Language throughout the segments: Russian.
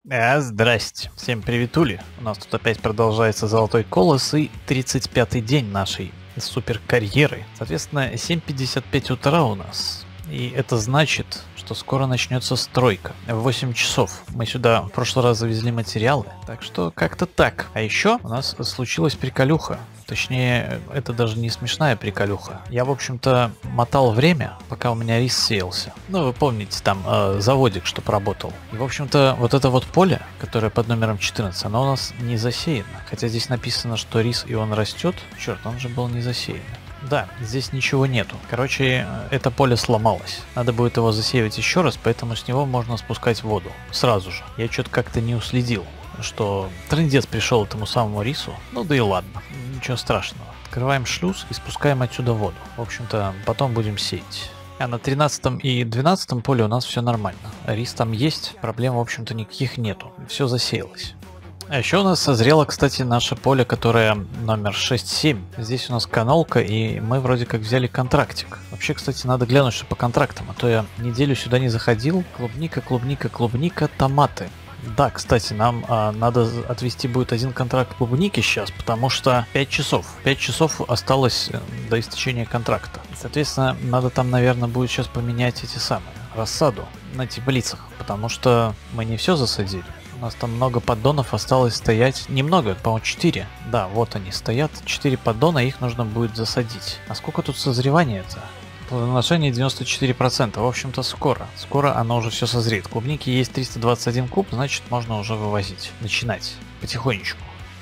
Здрасте. Всем приветули. У нас тут опять продолжается Золотой Колос и 35-й день нашей супер карьеры. Соответственно, 7:55 утра у нас. И это значит, что скоро начнется стройка. В 8 часов. Мы сюда в прошлый раз завезли материалы. Так что как-то так. А еще у нас случилась приколюха. Точнее, это даже не смешная приколюха. Я, в общем-то, мотал время, пока у меня рис сеялся. Ну, вы помните, там заводик, что поработал. И, в общем-то, вот это вот поле, которое под номером 14, оно у нас не засеяно. Хотя здесь написано, что рис и он растет. Черт, он же был не засеян. Да, здесь ничего нету. Короче, это поле сломалось. Надо будет его засеивать еще раз, поэтому с него можно спускать воду. Сразу же. Я что-то как-то не уследил, что трындец пришел этому самому рису. Ну да и ладно, ничего страшного. Открываем шлюз и спускаем отсюда воду. В общем-то, потом будем сеять. А на 13 и 12 поле у нас все нормально. Рис там есть, проблем, в общем-то, никаких нету. Все засеялось. А еще у нас созрело, кстати, наше поле, которое номер 6-7. Здесь у нас канолка, и мы вроде как взяли контрактик. Вообще, кстати, надо глянуть, что по контрактам, а то я неделю сюда не заходил. Клубника, клубника, клубника, томаты. Да, кстати, нам надо отвести будет один контракт клубники сейчас, потому что 5 часов. 5 часов осталось до истечения контракта. Соответственно, надо там, наверное, будет сейчас поменять эти самые рассаду на теплицах, потому что мы не все засадили. У нас там много поддонов осталось стоять. Немного, по-моему, 4. Да, вот они стоят. 4 поддона, их нужно будет засадить. А сколько тут созревания-то? Плодоношение 94%. В общем-то, скоро. Скоро оно уже все созреет. Клубники есть 321 куб, значит, можно уже вывозить. Начинать. Потихонечку.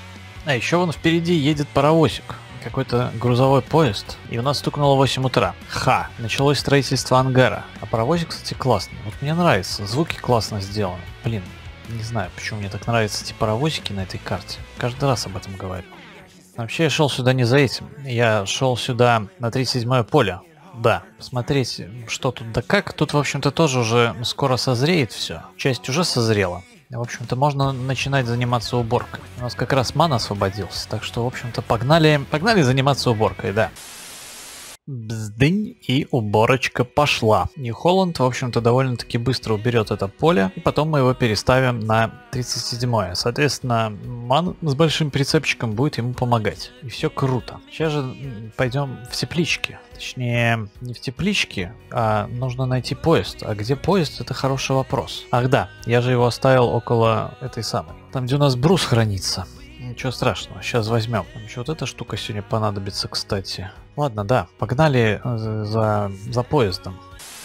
А еще вон впереди едет паровозик. Какой-то грузовой поезд. И у нас стукнуло 8 утра. Ха! Началось строительство ангара. А паровозик, кстати, классный. Вот мне нравится. Звуки классно сделаны. Блин. Не знаю, почему мне так нравятся эти паровозики на этой карте. Каждый раз об этом говорю. Вообще, я шел сюда не за этим. Я шел сюда на 37-е поле. Да, смотреть, что тут да как. Тут, в общем-то, тоже уже скоро созреет все. Часть уже созрела. В общем-то, можно начинать заниматься уборкой. У нас как раз ман освободился. Так что, в общем-то, погнали заниматься уборкой, да. Бздынь, и уборочка пошла. Нью-Холланд, в общем-то, довольно-таки быстро уберет это поле, и потом мы его переставим на 37-е. Соответственно, ман с большим прицепчиком будет ему помогать. И все круто. Сейчас же пойдем в теплички. Точнее, не в теплички, а нужно найти поезд. А где поезд, это хороший вопрос. Ах да, я же его оставил около этой самой. Там, где у нас брус хранится. Ничего страшного, сейчас возьмем. Нам еще вот эта штука сегодня понадобится, кстати. Ладно, да, погнали за поездом.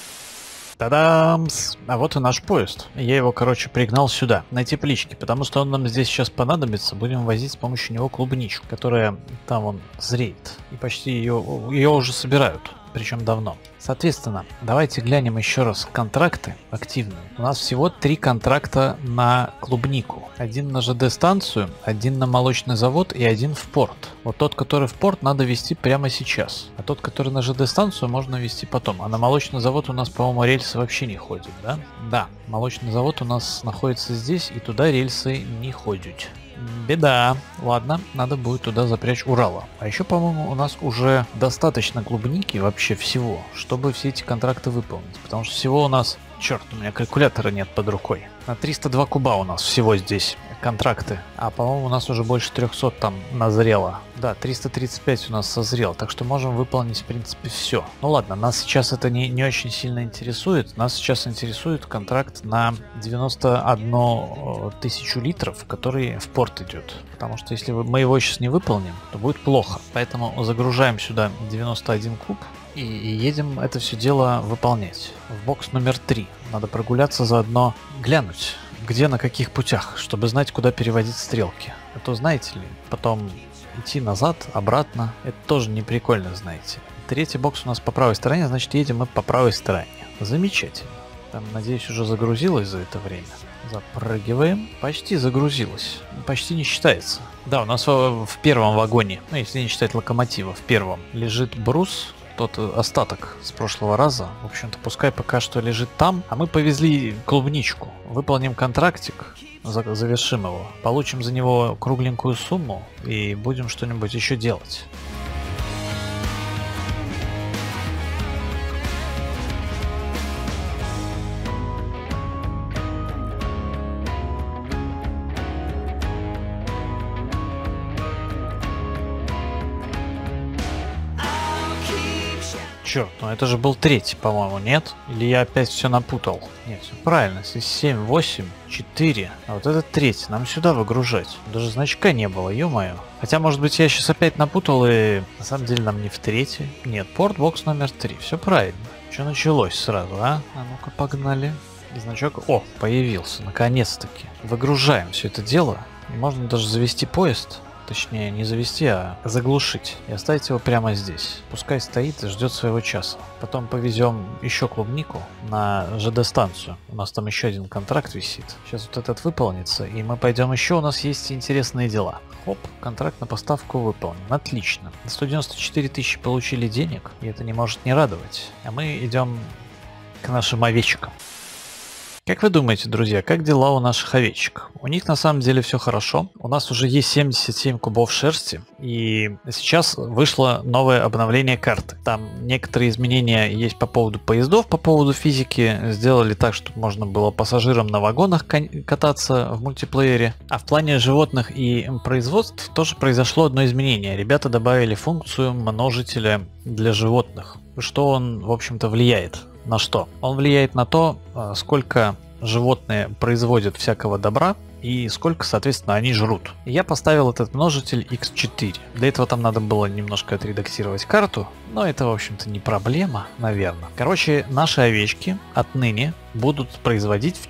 Та-дамс! А вот и наш поезд. Я его, короче, пригнал сюда, на тепличке, потому что он нам здесь сейчас понадобится. Будем возить с помощью него клубничку, которая там вон зреет. И почти ее уже собирают. Причем давно. Соответственно, давайте глянем еще раз контракты активные. У нас всего 3 контракта на клубнику. Один на ЖД-станцию, один на молочный завод и один в порт. Вот тот, который в порт, надо вести прямо сейчас. А тот, который на ЖД-станцию, можно вести потом. А на молочный завод у нас, по-моему, рельсы вообще не ходят, да? Да, молочный завод у нас находится здесь, и туда рельсы не ходят. Беда. Ладно, надо будет туда запрячь Урала. А еще, по-моему, у нас уже достаточно клубники вообще всего, чтобы все эти контракты выполнить. Потому что всего у нас... Черт, у меня калькулятора нет под рукой. На 302 куба у нас всего здесь контракты. А, по-моему, у нас уже больше 300 там назрело. Да, 335 у нас созрело, так что можем выполнить, в принципе, все. Ну ладно, нас сейчас это не очень сильно интересует. Нас сейчас интересует контракт на 91 тысячу литров, который в порт идет. Потому что если мы его сейчас не выполним, то будет плохо. Поэтому загружаем сюда 91 куб. И едем это все дело выполнять. В бокс номер 3. Надо прогуляться заодно, глянуть, где на каких путях, чтобы знать, куда переводить стрелки. А то, знаете ли, потом идти назад, обратно, это тоже не прикольно, знаете. Третий бокс у нас по правой стороне, значит, едем мы по правой стороне. Замечательно. Там, надеюсь, уже загрузилось за это время. Запрыгиваем. Почти загрузилось. Почти не считается. Да, у нас в первом вагоне, ну, если не считать локомотива, в первом лежит брус. Тот остаток с прошлого раза. В общем-то, пускай пока что лежит там. А мы повезли клубничку. Выполним контрактик. Завершим его. Получим за него кругленькую сумму. И будем что-нибудь еще делать. Черт, ну это же был третий, по-моему, нет? Или я опять все напутал? Нет, все правильно. Здесь 7, 8, 4. А вот это третий. Нам сюда выгружать. Даже значка не было, ё-моё. Хотя, может быть, я сейчас опять напутал, и на самом деле нам не в третий. Нет, портбокс номер 3. Все правильно. Что началось сразу, а? А ну-ка, погнали. И значок... О, появился, наконец-таки. Выгружаем все это дело. И можно даже завести поезд. Точнее, не завести, а заглушить. И оставить его прямо здесь. Пускай стоит и ждет своего часа. Потом повезем еще клубнику на ЖД-станцию. У нас там еще один контракт висит. Сейчас вот этот выполнится, и мы пойдем еще. У нас есть интересные дела. Хоп, контракт на поставку выполнен. Отлично. 194 тысячи получили денег, и это не может не радовать. А мы идем к нашим овечкам. Как вы думаете, друзья, как дела у наших овечек? У них на самом деле все хорошо. У нас уже есть 77 кубов шерсти, и сейчас вышло новое обновление карты. Там некоторые изменения есть по поводу поездов, по поводу физики. Сделали так, чтобы можно было пассажирам на вагонах кататься в мультиплеере. А в плане животных и производств тоже произошло одно изменение. Ребята добавили функцию множителя для животных. Что он, в общем-то, влияет? На что? Он влияет на то, сколько животные производят всякого добра и сколько, соответственно, они жрут. Я поставил этот множитель x4. Для этого там надо было немножко отредактировать карту, но это, в общем-то, не проблема, наверное. Короче, наши овечки отныне будут производить в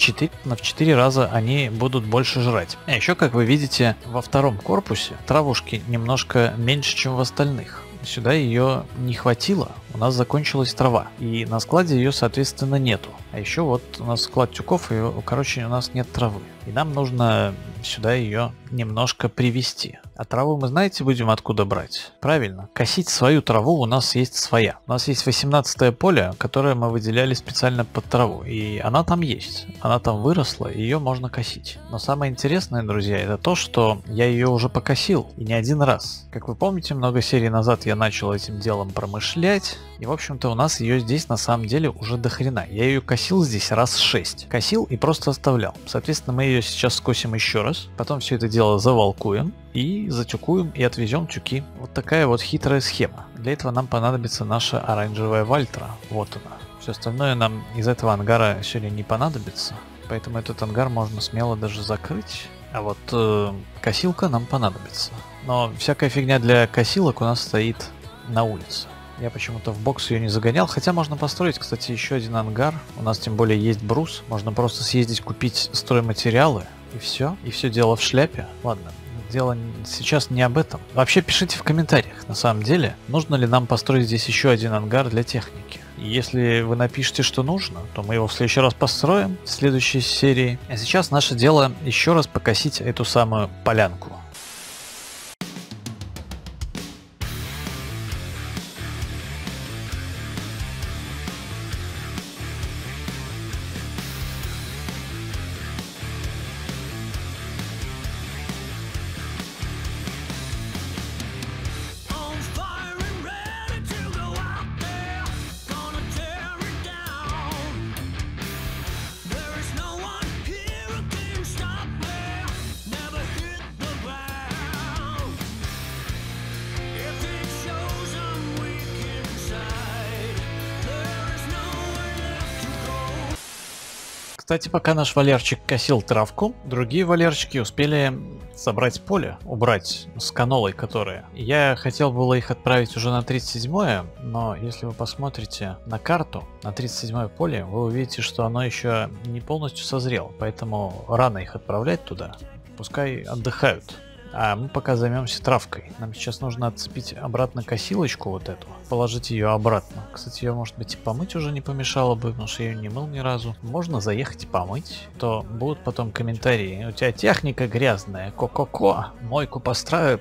4 раза, они будут больше жрать. А еще, как вы видите, во втором корпусе травушки немножко меньше, чем в остальных. Сюда ее не хватило, у нас закончилась трава, и на складе ее, соответственно, нету. А еще вот у нас склад тюков, и, короче, у нас нет травы. И нам нужно сюда ее немножко привезти. А траву мы знаете будем откуда брать? Правильно, косить свою траву у нас есть своя. У нас есть 18-е поле, которое мы выделяли специально под траву, и она там есть. Она там выросла, и ее можно косить. Но самое интересное, друзья, это то, что я ее уже покосил, и не один раз. Как вы помните, много серий назад я начал этим делом промышлять, и, в общем-то, у нас ее здесь на самом деле уже до хрена. Я ее косил здесь раз 6. Косил и просто оставлял. Соответственно, мы ее сейчас скосим еще раз, потом все это дело заволкуем, и затюкуем и отвезем тюки. Вот такая вот хитрая схема. Для этого нам понадобится наша оранжевая вальтра. Вот она. Все остальное нам из этого ангара сегодня не понадобится. Поэтому этот ангар можно смело даже закрыть. А вот косилка нам понадобится. Но всякая фигня для косилок у нас стоит на улице. Я почему-то в бокс ее не загонял, хотя можно построить, кстати, еще один ангар. У нас тем более есть брус. Можно просто съездить купить стройматериалы. И все дело в шляпе. Ладно. Дело сейчас не об этом. Вообще пишите в комментариях, на самом деле, нужно ли нам построить здесь еще один ангар для техники. И если вы напишите, что нужно, то мы его в следующий раз построим, в следующей серии. А сейчас наше дело еще раз покосить эту самую полянку. Кстати, пока наш Валерчик косил травку, другие Валерчики успели собрать поле, убрать с канолой, которые. Я хотел было их отправить уже на 37-е, но если вы посмотрите на карту, на 37-е поле, вы увидите, что оно еще не полностью созрело, поэтому рано их отправлять туда, пускай отдыхают. А мы пока займемся травкой. Нам сейчас нужно отцепить обратно косилочку вот эту, положить ее обратно. Кстати, ее, может быть, и помыть уже не помешало бы, потому что я ее не мыл ни разу. Можно заехать и помыть, то будут потом комментарии. У тебя техника грязная, ко-ко-ко. Мойку построили,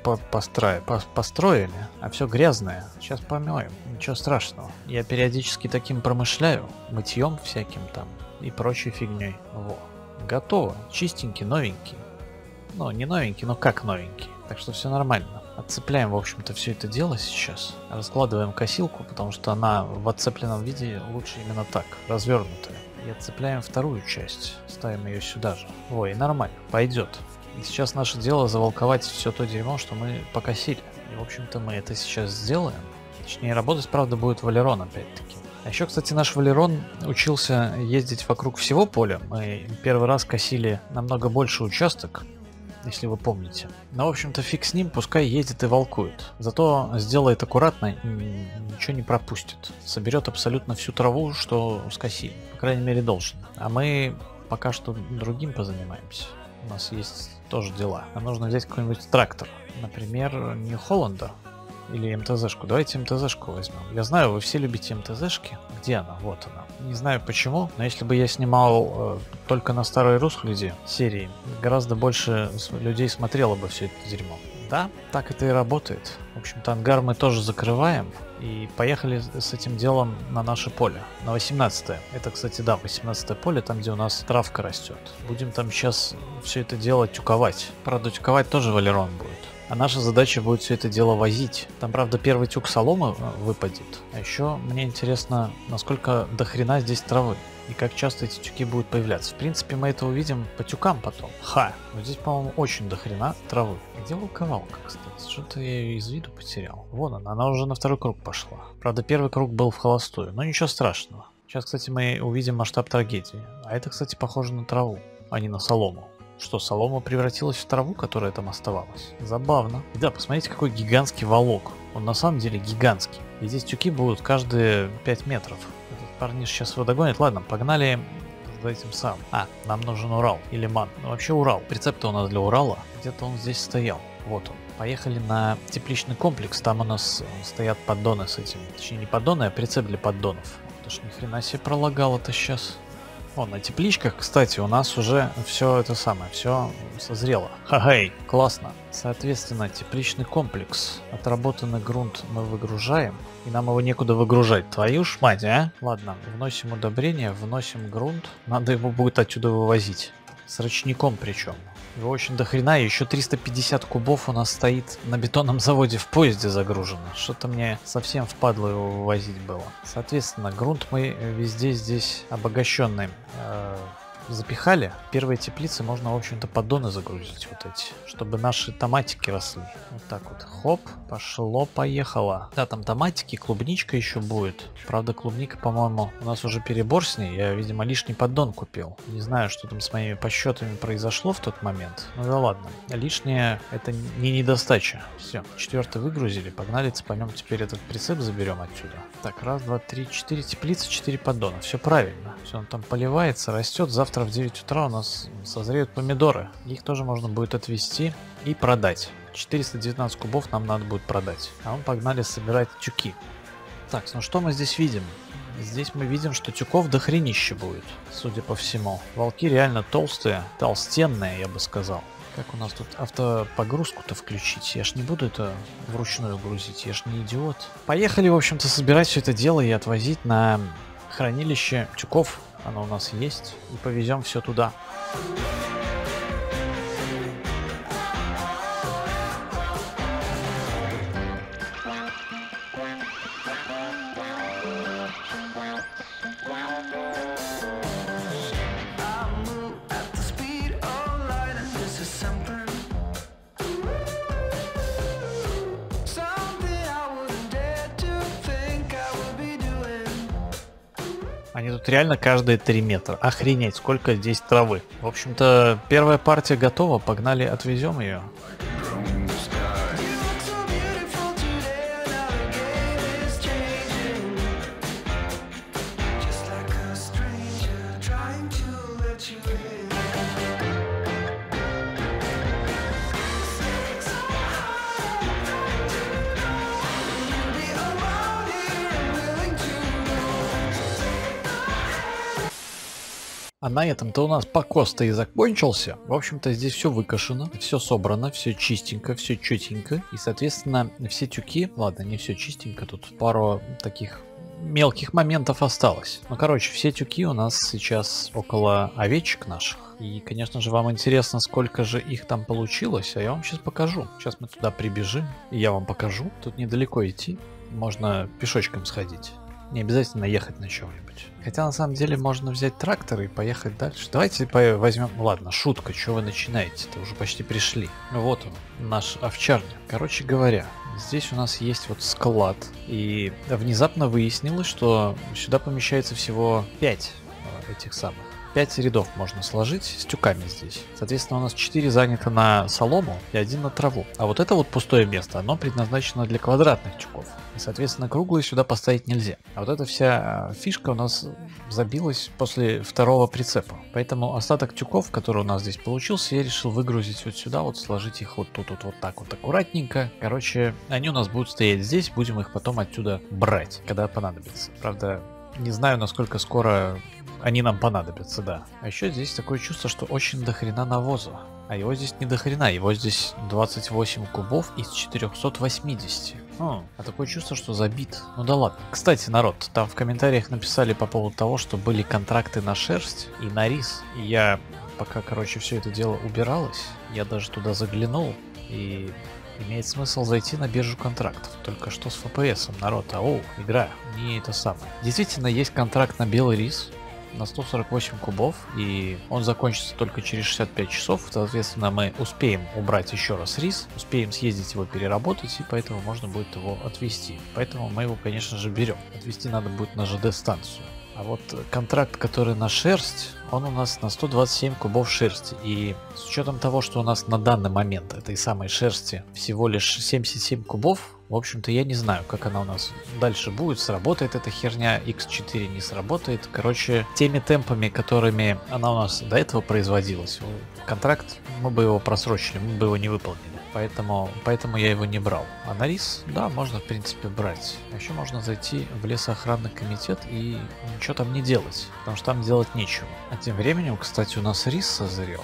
а все грязное. Сейчас помоем, ничего страшного. Я периодически таким промышляю, мытьем всяким там и прочей фигней. Во, готово, чистенький, новенький. Ну, не новенький, но как новенький. Так что все нормально. Отцепляем, в общем-то, все это дело сейчас. Раскладываем косилку, потому что она в отцепленном виде лучше именно так, развернутая. И отцепляем вторую часть. Ставим ее сюда же. Ой, нормально, пойдет. И сейчас наше дело заволковать все то дерьмо, что мы покосили. И, в общем-то, мы это сейчас сделаем. Точнее, работать, правда, будет Валерон опять-таки. А еще, кстати, наш Валерон учился ездить вокруг всего поля. Мы первый раз косили намного больше участок, если вы помните. Но, в общем-то, фиг с ним, пускай едет и волкует. Зато сделает аккуратно и ничего не пропустит. Соберет абсолютно всю траву, что скосили. По крайней мере, должен. А мы пока что другим позанимаемся. У нас есть тоже дела. Нам нужно взять какой-нибудь трактор. Например, Нью-Холланда. Или МТЗшку. Давайте МТЗшку возьмем. Я знаю, вы все любите МТЗшки. Где она? Вот она. Не знаю почему, но если бы я снимал только на старой Русхлюде серии, гораздо больше людей смотрело бы все это дерьмо. Да, так это и работает. В общем-то, ангар мы тоже закрываем. И поехали с этим делом на наше поле. На 18-е. Это, кстати, да, 18-е поле, там, где у нас травка растет. Будем там сейчас все это дело тюковать. Правда, тюковать тоже Валерон будет. А наша задача будет все это дело возить. Там, правда, первый тюк соломы выпадет. А еще мне интересно, насколько дохрена здесь травы. И как часто эти тюки будут появляться. В принципе, мы это увидим по тюкам потом. Но здесь, по-моему, очень дохрена травы. Где волковалка, кстати? Что-то я ее из виду потерял. Вон она уже на второй круг пошла. Правда, первый круг был в холостую. Но ничего страшного. Сейчас, кстати, мы увидим масштаб трагедии. А это, кстати, похоже на траву, а не на солому. Что, солома превратилась в траву, которая там оставалась? Забавно. И да, посмотрите, какой гигантский волок. Он на самом деле гигантский. И здесь тюки будут каждые 5 метров. Этот парниш сейчас его догонит. Ладно, погнали за этим сам. Нам нужен Урал. Или Ман. Ну, вообще Урал. Прицеп-то у нас для Урала. Где-то он здесь стоял. Вот он. Поехали на тепличный комплекс. Там у нас стоят поддоны с этим. Точнее, не поддоны, а прицеп для поддонов. Потому что ни хрена себе пролагало-то сейчас. На тепличках, кстати, у нас уже все это самое, все созрело. Хай, классно. Соответственно, тепличный комплекс. Отработанный грунт мы выгружаем. И нам его некуда выгружать. Твою ж мать, а? Ладно, вносим удобрения, вносим грунт. Надо его будет отсюда вывозить. С ручником причем. Его очень дохрена, и еще 350 кубов у нас стоит на бетонном заводе в поезде загружено. Что-то мне совсем впадло его вывозить было. Соответственно, грунт мы везде здесь обогащенный запихали. Первые теплицы можно, в общем-то, поддоны загрузить вот эти, чтобы наши томатики росли. Вот так вот. Хоп, пошло-поехало. Да, там томатики, клубничка еще будет. Правда, клубника, по-моему, у нас уже перебор с ней. Я, видимо, лишний поддон купил. Не знаю, что там с моими подсчетами произошло в тот момент. Ну да ладно. Лишнее это не недостача. Все, 4-й выгрузили. Погнали, цепанем теперь этот прицеп, заберем отсюда. Так, раз, два, три, 4 теплицы, 4 поддона. Все правильно. Все, он там поливается, растет. Завтра в 9 утра у нас созреют помидоры. Их тоже можно будет отвезти и продать. 419 кубов нам надо будет продать. А мы погнали собирать тюки. Так, ну что мы здесь видим? Здесь мы видим, что тюков дохренище будет, судя по всему. Волки реально толстые, толстенные, я бы сказал. Как у нас тут автопогрузку-то включить? Я ж не буду это вручную грузить, я ж не идиот. Поехали, в общем-то, собирать все это дело и отвозить на хранилище тюков. Оно у нас есть. И повезем все туда. Они тут реально каждые 3 метра. Охренеть, сколько здесь травы. В общем-то, первая партия готова. Погнали, отвезем ее. А на этом-то у нас покос-то и закончился. В общем-то, здесь все выкошено, все собрано, все чистенько, все четенько. И, соответственно, все тюки... Ладно, не все чистенько, тут пару таких мелких моментов осталось. Ну, короче, все тюки у нас сейчас около овечек наших. И, конечно же, вам интересно, сколько же их там получилось, а я вам сейчас покажу. Сейчас мы туда прибежим, и я вам покажу. Тут недалеко идти, можно пешочком сходить. Не обязательно ехать на чем-нибудь. Хотя на самом деле можно взять трактор и поехать дальше. Давайте возьмем... Ладно, шутка, что вы начинаете-то? Уже почти пришли. Вот он, наш овчарня. Короче говоря, здесь у нас есть вот склад. И внезапно выяснилось, что сюда помещается всего 5 этих самых. 5 рядов можно сложить с тюками здесь. Соответственно, у нас 4 занято на солому и 1 на траву. А вот это вот пустое место, оно предназначено для квадратных тюков. И, соответственно, круглые сюда поставить нельзя. А вот эта вся фишка у нас забилась после второго прицепа. Поэтому остаток тюков, который у нас здесь получился, я решил выгрузить вот сюда, вот сложить их вот тут вот так вот аккуратненько. Короче, они у нас будут стоять здесь, будем их потом отсюда брать, когда понадобится. Правда, не знаю, насколько скоро они нам понадобятся, да. А еще здесь такое чувство, что очень дохрена навоза. А его здесь не дохрена, его здесь 28 кубов из 480. А такое чувство, что забит. Ну да ладно. Кстати, народ, там в комментариях написали по поводу того, что были контракты на шерсть и на рис. И я, пока, короче, все это дело убиралось, я даже туда заглянул и... Имеет смысл зайти на биржу контрактов. Только что с FPS, народ. Игра, не это самое. Действительно, есть контракт на белый рис на 148 кубов, и он закончится только через 65 часов. Соответственно, мы успеем убрать еще раз рис, успеем съездить его переработать, и поэтому можно будет его отвезти. Поэтому мы его, конечно же, берем. Отвезти надо будет на ЖД-станцию. А вот контракт, который на шерсть, он у нас на 127 кубов шерсти. И с учетом того, что у нас на данный момент этой самой шерсти всего лишь 77 кубов, в общем-то, я не знаю, как она у нас дальше будет. Сработает эта херня, X4 не сработает. Короче, теми темпами, которыми она у нас до этого производилась, контракт, мы бы его просрочили, мы бы его не выполнили. Поэтому я его не брал. А на рис, да, можно в принципе брать. А еще можно зайти в лесоохранный комитет и ничего там не делать, потому что там делать нечего. А тем временем, кстати, у нас рис созрел.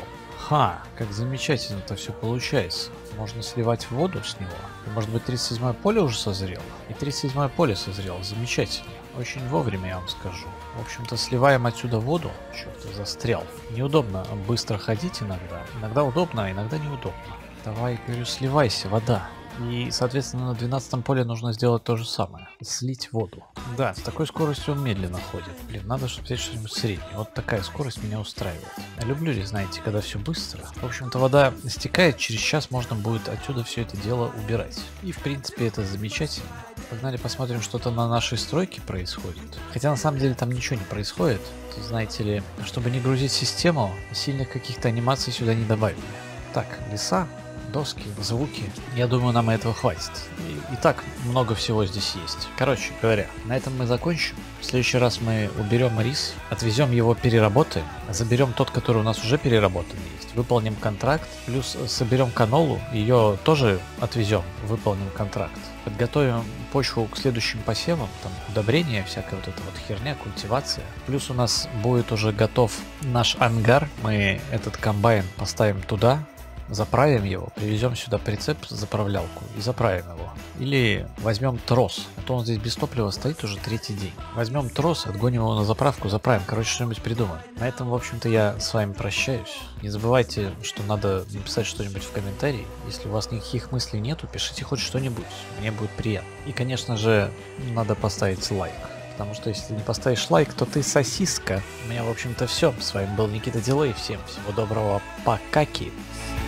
Как замечательно это все получается. Можно сливать воду с него. И, может быть, 37-е поле уже созрело? И 37-е поле созрело. Замечательно. Очень вовремя, я вам скажу. В общем-то, сливаем отсюда воду. Черт, я застрял. Неудобно быстро ходить иногда. Иногда удобно, а иногда неудобно. Давай, говорю, сливайся, вода. И, соответственно, на 12-м поле нужно сделать то же самое. Слить воду. Да, с такой скоростью он медленно ходит. Блин, надо взять что-нибудь среднее. Вот такая скорость меня устраивает. Я люблю, знаете, когда все быстро. В общем-то, вода стекает, через час можно будет отсюда все это дело убирать. И, в принципе, это замечательно. Погнали посмотрим, что-то на нашей стройке происходит. Хотя, на самом деле, там ничего не происходит. Знаете ли, чтобы не грузить систему, сильных каких-то анимаций сюда не добавили. Так, леса. Доски, звуки. Я думаю, нам этого хватит. И так много всего здесь есть. Короче говоря, на этом мы закончим. В следующий раз мы уберем рис, отвезем его, переработаем, заберем тот, который у нас уже переработан есть, выполним контракт, плюс соберем канолу, ее тоже отвезем, выполним контракт. Подготовим почву к следующим посевам, там удобрения, всякая вот эта вот херня, культивация. Плюс у нас будет уже готов наш ангар, мы этот комбайн поставим туда, заправим его, привезем сюда прицеп, заправлялку и заправим его. Или возьмем трос, а то он здесь без топлива стоит уже 3-й день. Возьмем трос, отгоним его на заправку, заправим, короче, что-нибудь придумаем. На этом, в общем-то, я с вами прощаюсь. Не забывайте, что надо написать что-нибудь в комментарии. Если у вас никаких мыслей нету, пишите хоть что-нибудь, мне будет приятно. И, конечно же, надо поставить лайк. Потому что если не поставишь лайк, то ты сосиска. У меня, в общем-то, все. С вами был Никита Дилей. Всем всего доброго. Покаки.